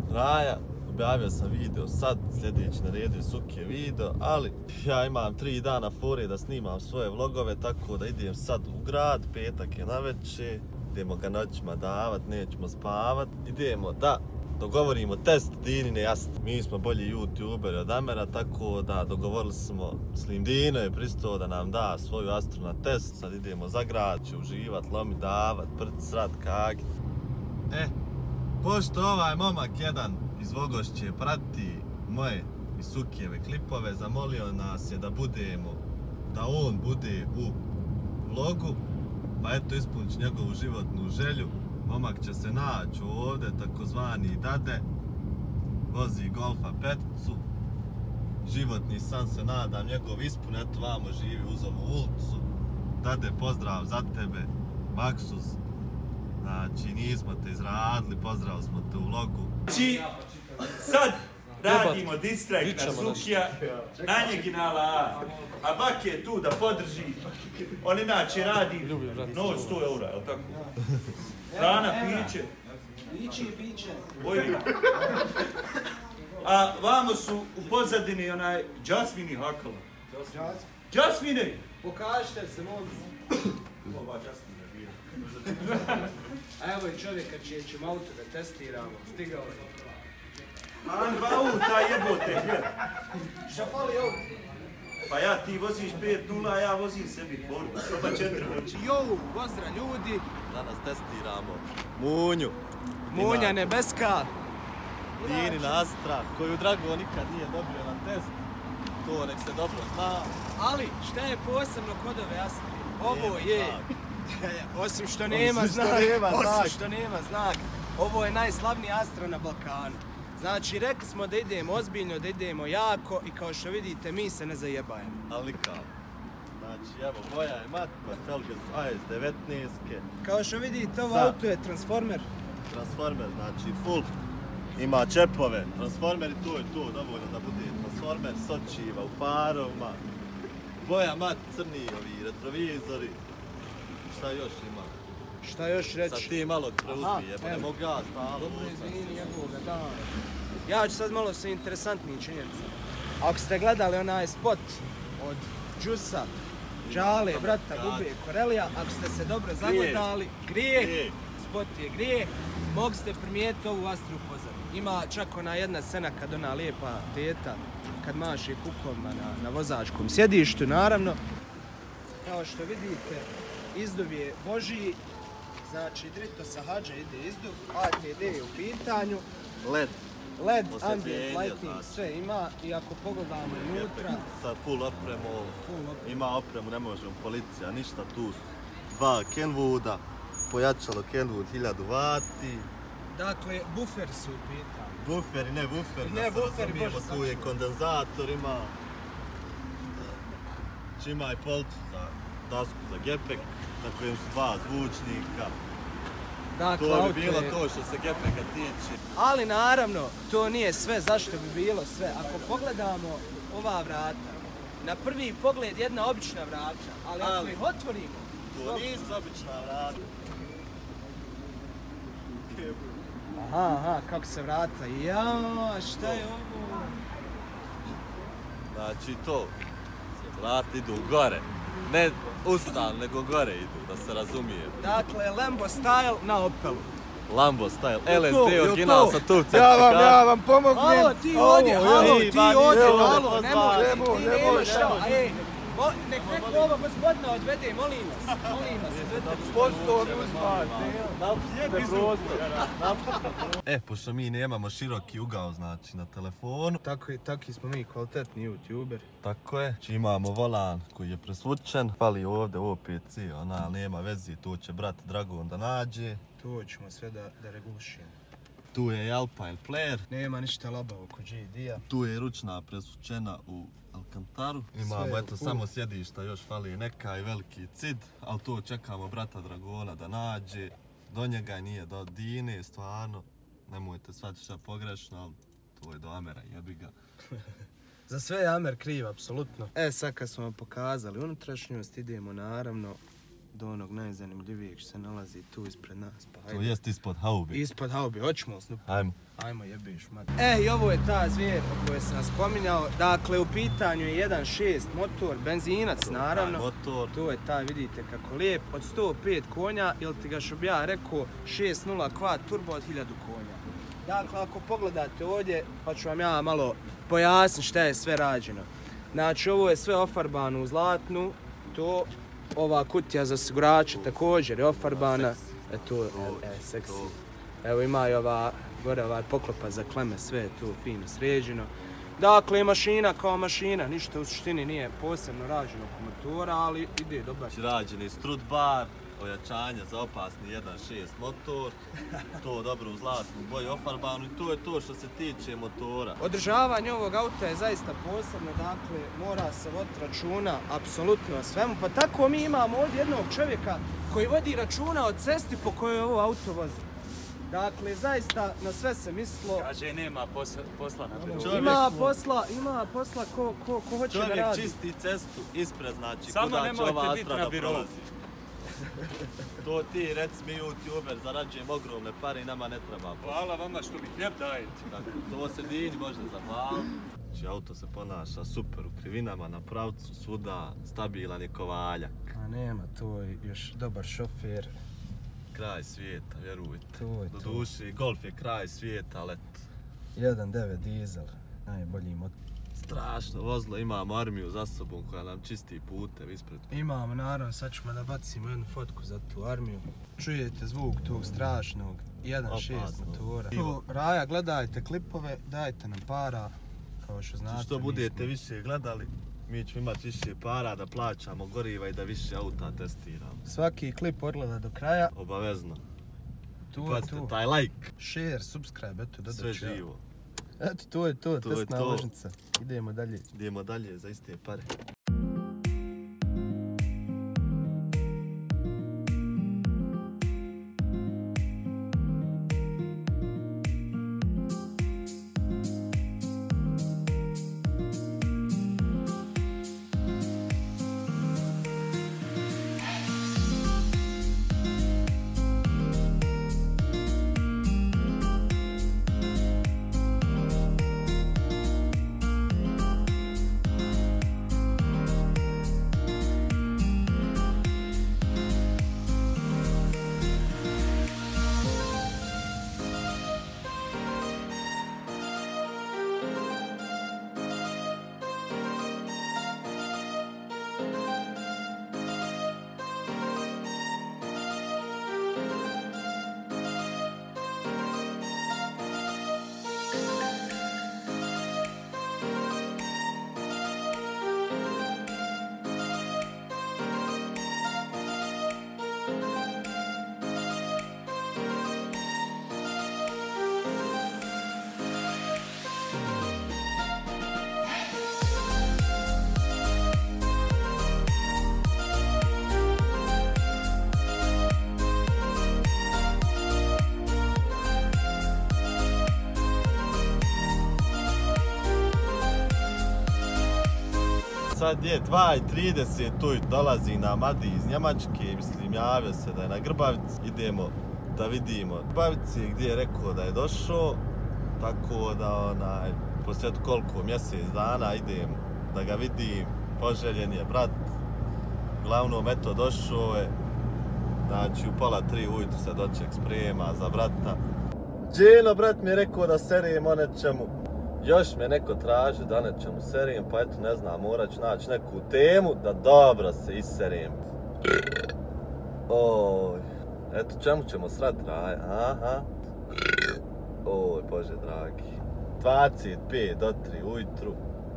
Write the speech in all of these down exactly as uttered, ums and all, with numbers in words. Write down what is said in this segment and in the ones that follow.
Raja, objavio sam video sad, sljedeći na redu je Suke video, ali ja imam tri dana fore da snimam svoje vlogove, tako da idem sad u grad, petak je navečer, idemo ga noćima davat, nećemo spavat, idemo da dogovorimo test Dinine jaste. Mi smo bolji youtuberi od Amera, tako da dogovorili smo, Slim Dino je pristao da nam da svoju astru na test, sad idemo za grad, će uživat, lomi, davat, prti, srat, kagit. E, pošto ovaj momak jedan iz Vogošće prati moje i Sukijeve klipove, zamolio nas je da budemo, da on bude u vlogu, pa eto ispunit ću njegovu životnu želju. Momak će se naći ovdje, takozvani Dade, vozi Golfa peticu, životni san se nadam njegov ispun, eto vamo živi uz ovu ulicu. Dade, pozdrav za tebe, Maksuz. Znači, nismo te izradili, pozdrav smo te u vlogu. Znači, sad radimo distrakt na Sukija, na njeginala A, a Bak je tu da podrži, on inače radi noć sto eura, je li tako? Hrana, piće. Piće i piće. A vamo su u pozadini onaj Jasmini Hakala. Jasmine! Pokažite se, molim. Ova Jasmine je bio. A evo i čovjeka čije ćemo auto da testiramo. Stigao je. Man, dva auta jebote, gled. Šta fali auto? Pa ja, ti voziš pet nula, a ja vozim sebi Ford. Soba četiri hoće. Jo, pozdrav ljudi. Danas testiramo Munju. Munja nebeska. Dinina Astra, koju Drago nikad nije dobio na test. To nek se dobro zna. Ali, šta je posebno kod ove Astre? Ovo je, osim što nema znak, osim što nema znak, ovo je najslavnija Astra na Balkanu. Znači, rekli smo da idemo ozbiljno, da idemo jako i kao što vidite, mi se ne zajebajemo. Ali kao? Znači, evo, boja je mat, Felge su A S devetnaest. Kao što vidite, ovo auto je Transformer. Transformer, znači full. Ima čepove, Transformer i to je to, dovoljno da bude Transformer, sočiva u farovima. Boja mat, crni ovi retrovizori. Šta još ima? Šta još reći? Sad ti malo preuzmi, jebo, ne mogu ja stalo. Dobro, izvini, njegovoga dana. Ja ću sad malo sa interesantnim činjenicama. Ako ste gledali onaj spot od Džusa, Džale, brata, Gube, Korelija, ako ste se dobro zagledali, grijeh, spot je grijeh, mogli ste primijetiti ovu Astru u pozadini. Ima čak ona jedna scena kad ona lijepa teta, kad maše kukovima na, na vozačkom sjedištu, naravno. Kao što vidite, izduv je Božji, znači drito sa hađa ide izduv, A T D je u pitanju. Led. Led, ambient lighting, sve ima i ako pogledamo unutra... Sa full opremu, ima opremu, ne možemo policija, ništa tu su. Dva Kenwooda, pojačalo Kenwood hiljadu vati. Dakle, buferi su u pitanju. Buferi, ne buferi, ne, da se buferi, razumijemo, tu je kondenzator, ima... Znači ima i policu za dasku za gepek, na kojem su dva zvučnika. Dakle, to bi bilo je... to što se gepeka tiče. Ali naravno, to nije sve, zašto bi bilo sve. Ako pogledamo ova vrata, na prvi pogled jedna obična vrata, ali, ali ako ih otvorimo... To nisu obična vrata. Aha, aha, kako se vrata, jaa, šta je ovo? Znači to, vrata idu gore, ne ustan, nego gore idu, da se razumije. Dakle, Lambo style na Opelu. Lambo style, L S D original sa tu Ja vam, ja vam pomognem. Alo, ti ovdje, alo, ti ovdje, alo, nemoj, ti nemaš šta, ej. Nek neko ovo gospodina odvede, molim vas, molim vas, odvede. Posto mi uzmate, ne prostor. E, pošto mi nemamo široki ugao, znači, na telefonu. Taki smo mi kvalitetni youtuber. Tako je. Znači imamo volan koji je presvučen, fali ovdje O P C, ona nema veze, to će brat Dragon da nađe. To ćemo sve da, da regulšimo. Tu je Alpine Player. Nema ništa labavo kod G D-a. Tu je ručna presvučena u Alcantaru. Imamo eto samo sjedišta, još fali neka i veliki cid, ali to čekamo brata Dragona da nađe. Do njega nije do Dine, stvarno. Nemojte shvatiti šta pogrešno, ali to je do Amera, jebi ga. Za sve je Amer kriv, apsolutno. E, sad kad smo vam pokazali unutrašnjost, idemo naravno do onog najzanimljivijeg što se nalazi tu ispred nas. Pa to jest ispod haube. Ispod haube, hoćemo snup. Ajmo. Ajmo jebiš, mat. E, i ovo je ta zvijer o kojoj sam spominjao. Dakle, u pitanju je jedan šest motor, benzinac naravno. Motor. To je taj, vidite kako lijep, od sto pet konja, ili ti ga što bi ja rekao, šest nula quad turbo od hiljadu konja. Dakle, ako pogledate ovdje, pa ću vam ja malo pojasniti šta je sve rađeno. Znači, ovo je sve ofarbano u zlatnu, to, ova kutija za osigurače također je ofarbana. E, to je, e, seksi. Evo ima i ova, gore ovaj poklopa za kleme, sve je tu fino sređeno. Dakle, mašina kao mašina, ništa u suštini nije posebno rađeno oko motora, ali ide dobar. Rađeni strut bar, ojačanja za opasni jedan šest motor, to dobro u zlatnu boju ofarbanu i to je to što se tiče motora. Održavanje ovog auta je zaista posebno, dakle, mora se voditi računa apsolutno o svemu, pa tako mi imamo ovdje jednog čovjeka koji vodi računa o cesti po kojoj ovo auto vozi. Dakle, zaista na sve se mislilo. Kaže, nema posla, posla na biru. Ima posla, ima posla ko, ko, ko hoće čovjek da radi. Čovjek čisti cestu ispred, znači samo kuda će ova biti Astra na da biru. prolazi. To ti, reci mi YouTuber, zarađujem ogromne pare i nama ne treba. Hvala vama što mi hljeb dajete. Dakle, to se dini možda zahvaliti. Znači, auto se ponaša super u krivinama, na pravcu, svuda, stabilan je kovaljak. A nema, to je još dobar šofer. Kraj svijeta, vjerujte. To je do to. duši, Golf je kraj svijeta, ali eto. jedan devet dizel, najbolji motor. Strašno vozilo, imamo armiju za sobom koja nam čisti putev ispred. Imamo, naravno, sad ćemo da bacimo jednu fotku za tu armiju. Čujete zvuk tog strašnog jedan šest motora. To, Raja, gledajte klipove, dajte nam para, kao što znate. Što budete više gledali, mi ćemo imati više para da plaćamo goriva i da više auta testiramo. Svaki klip odgleda do kraja. Obavezno. Tu je Pazite, tu. taj like. Share, subscribe, eto, dodat Sve ću ja. živo. Eto, to je to, To je testna to. ložnica. Idemo dalje. Idemo dalje za iste pare. Sad je dva i trideset, tu dolazi nam Adi iz Njemačke, mislim javio se da je na Grbavici, idemo da vidimo Grbavici gdje je rekao da je došao, tako da onaj, poslije koliko mjesec dana idem da ga vidim, poželjen je brat, uglavnom eto došao je, znači u pola tri ujutru se doček sprema za brata. Dženo, brat mi je rekao da serijem o nečemu. Još me neko traži da nečemu serijem, pa eto ne znam, morat ću naći neku temu da dobro se iserijem. Oj, eto čemu ćemo srat Raja, aha. Oj, Bože dragi. dvadeset pet do tri ujutru.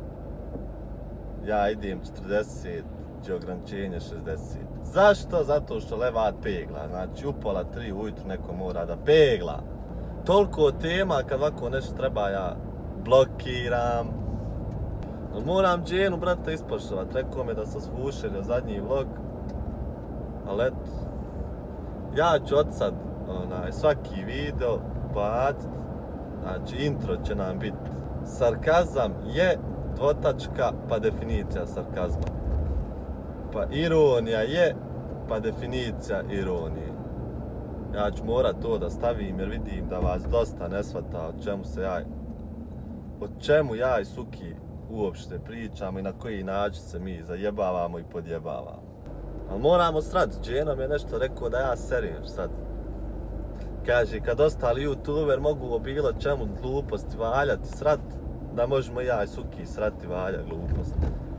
Ja idem četrdeset, će ograničenje šezdeset. Zašto? Zato što levat pegla, znači u pola tri ujutru neko mora da pegla. Toliko tema kad ovako nešto treba ja blokiram. Moram Dženu, brate, ispoštovat. Rekao mi da sam svušelio zadnji vlog. Ali eto, ja ću od sad onaj, svaki video bacit. Znači, intro će nam biti sarkazam je dvotačka pa definicija sarkazma. Pa ironija je, pa lijepa definicija ironije. Ja ću morat to da stavim jer vidim da vas dosta ne shvata o čemu se ja... O čemu ja i Suki uopšte pričamo i na koji način se mi zajebavamo i podjebavamo. Ali moramo srat, Dženo mi je nešto rekao da ja serijem sad. Kaže, kad ostali youtuber mogu o bilo čemu gluposti valjati srat, da možemo ja i Suki srati valja gluposti.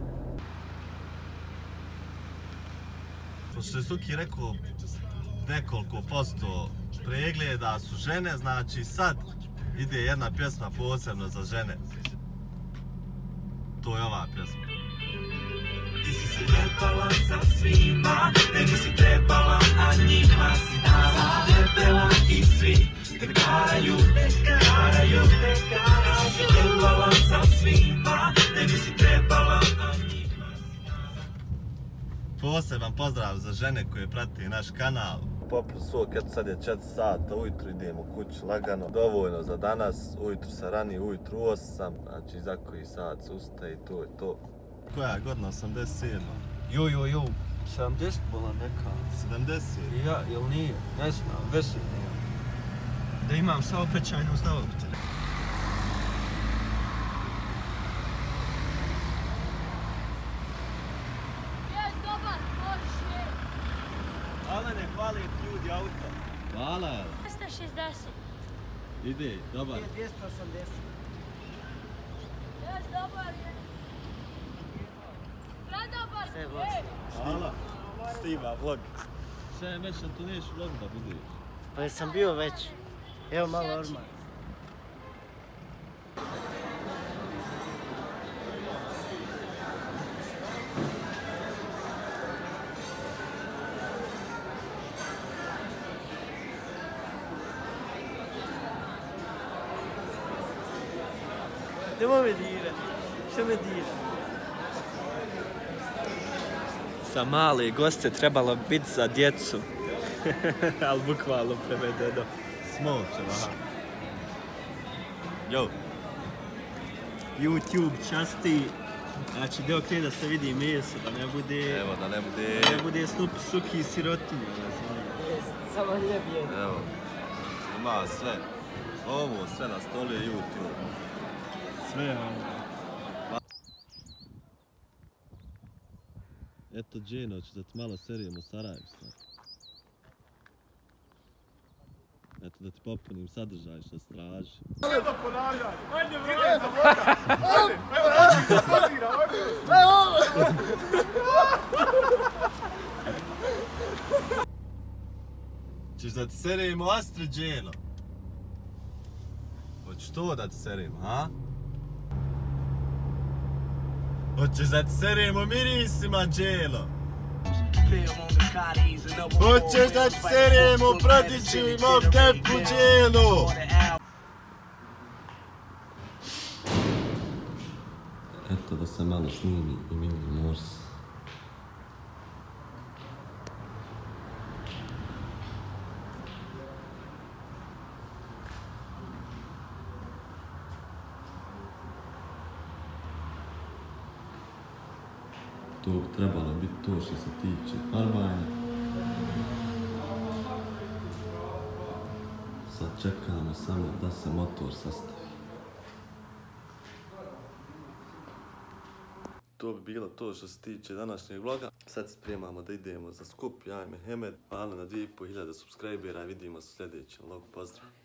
Pošto je Suki rekao nekoliko posto pregleda su žene, znači sad ide jedna pjesma posebno za žene. To je ova pjesma. Ti si se ljepala sa svima, ne bi si trebala, a njima si dala. Ljepela i svi te karaju, te karaju, te karaju. Ti si se ljepala sa svima, ne bi si trebala, a njima si dala. Poseban pozdrav za žene koje prati naš kanal. Poput svog, eto sad je četiri sata ujutru, idemo kući lagano. Dovoljno za danas, ujutru se rani, ujutru osam, znači za koji sat se ustaje i to je to. Koja je godina, osamdeset sedma? Jo, jo, jo, sedamdeset bola neka. sedamdeset? Ja, jel nije? Ne znam, veselno je. Da imam saobraćajnu znalopte. Jes, dobar, može. Alene, hvali ljudi auto. Hvala, jel? dvjesto šezdeset. Ide, dobar. dvjesto osamdeset. Jes, dobar je. Predobar, Sve ej. vlasno. Hvala. Stima, vlog. Sve već da tu neš vlog da budeš. Pa jesam bio već. Evo malo orman. Nemo me dirati. Što me dira? Sa male goste trebalo biti za djecu. Ali bukvalno prevedeno. Smoče, aha. Jo. YouTube časti. Znači, deo krije da se vidi meso, da ne bude... Evo, da ne bude... Da ne bude Snoop Suki i sirotinje. Samo lijep je. Evo. Ima sve. Ovo sve na stolu je YouTube. Sve ono. Eto, Dženo, ću da ti malo serijem u Sarajevu sad. Eto, da ti popunim sadržaj što straži. Ajde ponavljaj! Ajde vrati za voda! Ajde! Evo, ajde da pozira! Češ da ti serijem u Astri, Dženo? Hoćeš to da ti serijem, a? Hoćeš da ti serijem u mirisima, Dženo? Hoćeš da ti serijem u Prodiću i mom tepu, Dženo? Eto da se malo snimi i Mili Morse. To bi trebalo biti to što se tiče farbanja. Sad čekamo samo da se motor sastavi. To bi bilo to što se tiče današnjeg vloga. Sad se spremamo da idemo za skup, ja i Mehmed. Hvala na dvije i pol hiljade subscribera i vidimo se u sljedećem vlogu. Pozdrav!